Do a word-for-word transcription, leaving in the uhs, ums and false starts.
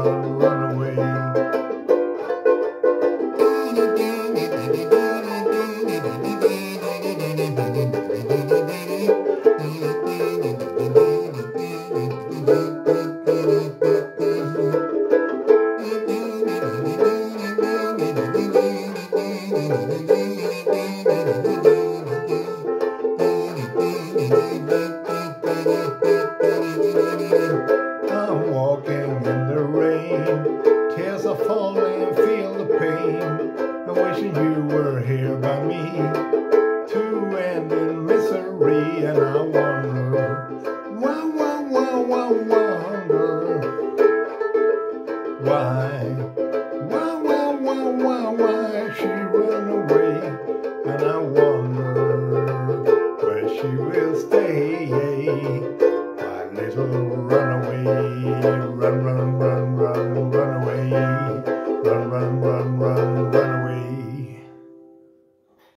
run, run away. I'm walking in the rain, tears are falling, feel the pain. I'm wishing you were here by me to end in misery, and I wonder, why, why, why, why, wonder why, why, why, why, why, why she run away, and I wonder where she will stay. My little runaway, run, run, run, run, run away, run, run, run, run, run away.